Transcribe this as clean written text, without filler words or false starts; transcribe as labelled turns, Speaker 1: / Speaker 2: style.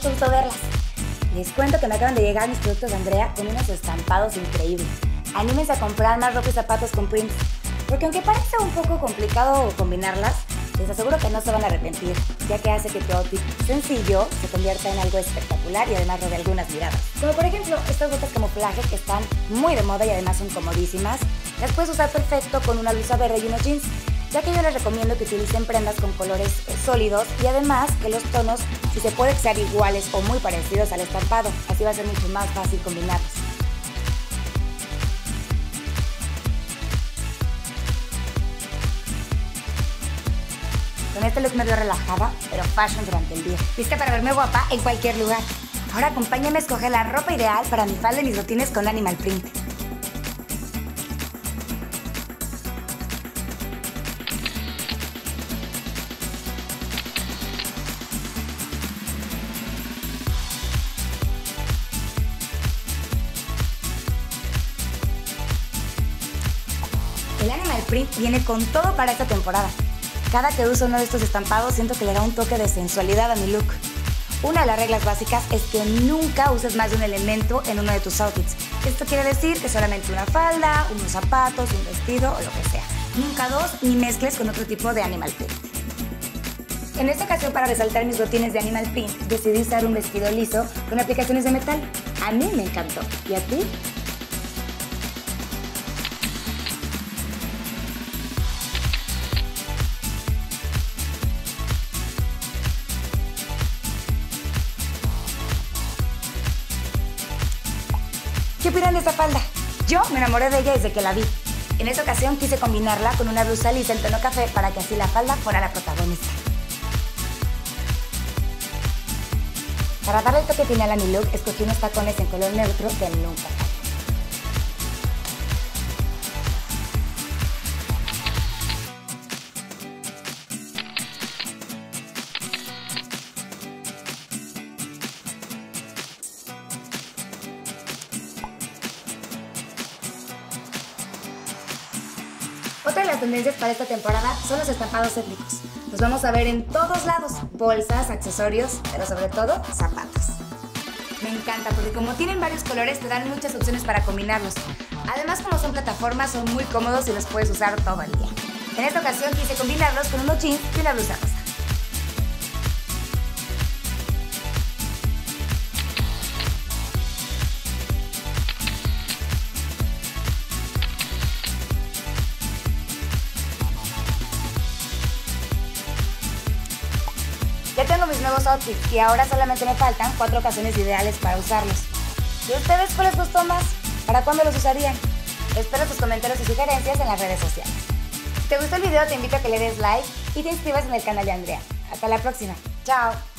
Speaker 1: mucho gusto verlas. Les cuento que me acaban de llegar mis productos de Andrea con unos estampados increíbles. Anímense a comprar más ropa y zapatos con prints, porque aunque parece un poco complicado combinarlas, les aseguro que no se van a arrepentir, ya que hace que tu outfit sencillo se convierta en algo espectacular y además robe algunas miradas. Como por ejemplo estas botas camuflaje que están muy de moda y además son comodísimas. Las puedes usar perfecto con una blusa verde y unos jeans, ya que yo les recomiendo que utilicen prendas con colores sólidos y además que los tonos, si se puede, sean iguales o muy parecidos al estampado. Así va a ser mucho más fácil combinarlos. Con este look me veo relajada, pero fashion durante el día. Lista para verme guapa en cualquier lugar. Ahora acompáñame a escoger la ropa ideal para mi falda y mis botines con animal print. El animal print viene con todo para esta temporada. Cada que uso uno de estos estampados siento que le da un toque de sensualidad a mi look. Una de las reglas básicas es que nunca uses más de un elemento en uno de tus outfits. Esto quiere decir que solamente una falda, unos zapatos, un vestido o lo que sea. Nunca dos ni mezcles con otro tipo de animal print. En esta ocasión, para resaltar mis botines de animal print, decidí usar un vestido liso con aplicaciones de metal. A mí me encantó. ¿Y a ti? ¿Qué opinan de esta falda? Yo me enamoré de ella desde que la vi. En esta ocasión quise combinarla con una blusa lisa en tono café para que así la falda fuera la protagonista. Para darle el toque final a mi look, escogí unos tacones en color neutro que nunca fallan. Otra de las tendencias para esta temporada son los estampados étnicos. Los vamos a ver en todos lados: bolsas, accesorios, pero sobre todo zapatos. Me encanta porque como tienen varios colores te dan muchas opciones para combinarlos. Además, como son plataformas, son muy cómodos y los puedes usar todo el día. En esta ocasión quise combinarlos con unos jeans y una blusa rosa. Ya tengo mis nuevos outfits y ahora solamente me faltan 4 ocasiones ideales para usarlos. ¿Y a ustedes cuál les gustó más? ¿Para cuándo los usarían? Espero tus comentarios y sugerencias en las redes sociales. Si te gustó el video, te invito a que le des like y te inscribas en el canal de Andrea. Hasta la próxima. ¡Chao!